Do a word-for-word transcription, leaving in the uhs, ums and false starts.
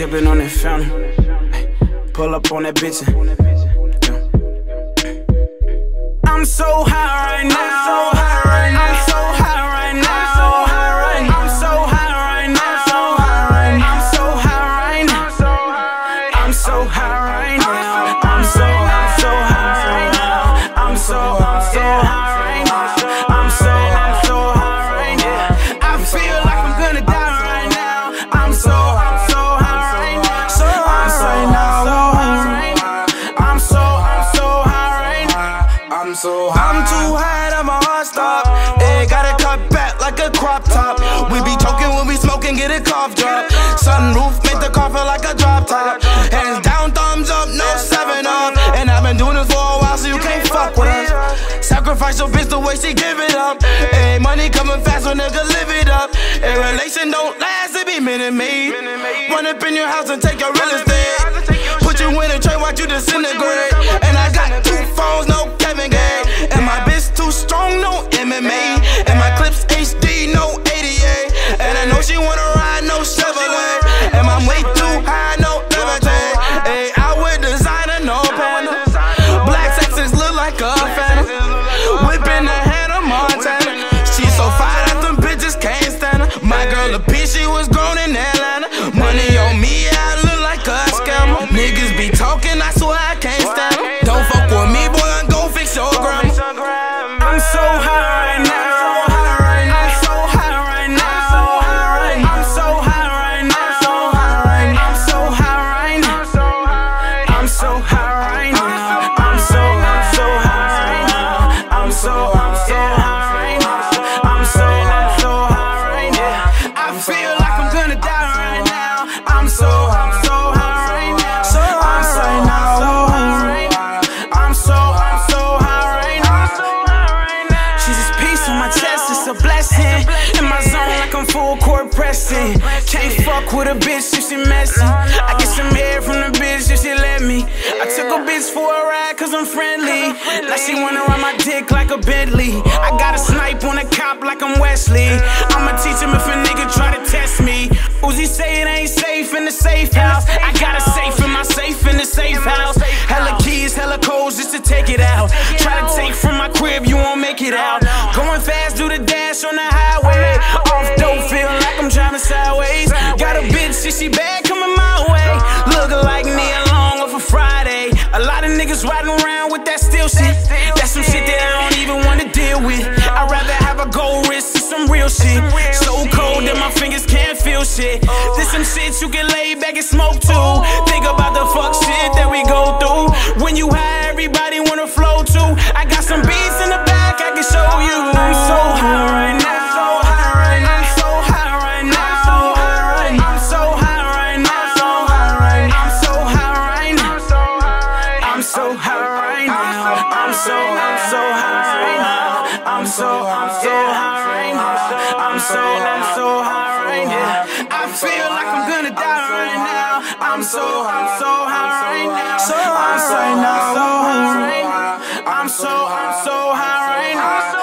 sipping on that fountain. Ay, pull up on that bitch. Yeah. I'm so high right now. I'm so high right now. I'm so high right now. I'm so high right now. I'm so high right now. I'm so high right now. I'm so I'm so high right now. I'm so I'm so high right now. I'm so I'm so high right now. I feel like I'm gonna die right now. I'm so I'm so high right now. So I'm so high right now. I'm so I'm so high right now. I'm so high. I'm too high that my heart stop. Hey, gotta cut back like a crop top. We be choking when we smoking, get a cough drop. Sunroof make the car feel like a drop top. Hands down, thumbs up, no seven up. And I've been doing this for a while, so you can't fuck with us. Sacrifice your bitch the way she give it up. Hey, money coming fast, so nigga live it up. A relation don't last, it be minute made. Run up in your house and take your real estate. Put you in a tray, watch you disintegrate. And I got two phones, no Kevin Gates. And my bitch too strong, no M M A. And my clips H D, no eighty-eight. And I know she wanna ride, no Chevrolet. And I'm way too high, no levitate. Hey, I wear designer, no panda. Black sexes look like a phantom. Whipping the head of Montana. She's so fine that them bitches can't stand her. My girl a piece, she was grown in Atlanta. Money on me, yeah, I look like a scammer. Niggas be talking, I swear I can't stand them. Don't fuck with me, boy, I'm gon' fix your grandma. I'm so high right now. I'm so high right now. I'm so high right now. I'm so high right now. I'm so high right now. I'm so I'm so high right now. I'm so I'm so high right now. I'm so I'm so high right now. I feel like I'm gonna die right now. I'm so I'm so high right now. So I'm so I'm so high right now. I'm so I'm so high right now. Jesus, peace on my chest, it's a blessing. In my zone like I'm full court pressing. Can't fuck with a bitch if she messy. I get some hair from the bitch if she let me. I took a bitch for a ride cause I'm friendly. Now she wanna ride my dick like a Bentley. I got a snipe on a cop like I'm Wesley. I'ma teach him if a nigga try to test me. Uzi say it ain't safe in the safe house. I got a safe in my safe in the safe house. Hella keys, hella codes just to take it out. Try to take from my crib, you won't make it out. Going fast, do the dash on the highway. Off dope, feel like I'm driving sideways. Got a bitch, see she bad coming my way. Look like Nia Long off a Friday. A lot of niggas riding around with that still shit. That's some shit that I don't even wanna deal with. I'd rather have a gold wrist and some real shit. So cold that my fingers can't feel shit. This some shit you can lay back and smoke too. Think about the fuck shit that we go through. When you high, everybody wanna flow too. I got some beats in the back I can show you. I'm so high right now. I'm so high right now. I'm so high right now. I'm so high right now. I'm so high right now. I'm so high right now. I'm so I'm so high right now. I'm so I'm so high right now. I'm so I'm so high right now. I feel like I'm gonna die right now. I'm so I'm so high right now. So I'm so I'm so high right now. I'm so I'm so high right now.